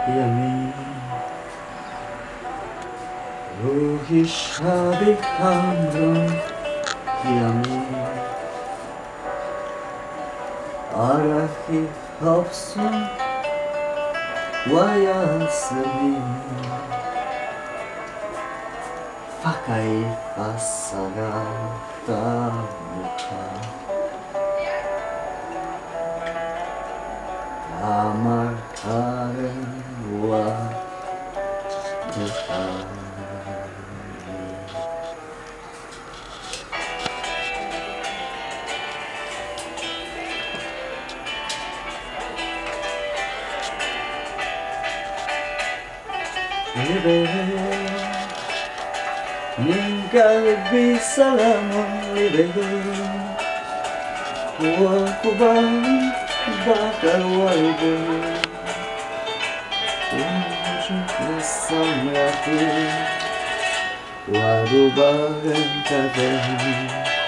ימים רוח ישבי חמרון ימים ערכי חפשו ויעשמים פקאי פסגת המחה amarkaran wa min qalbi salamun wa kuban bakal walbu samrati wadubagan kadang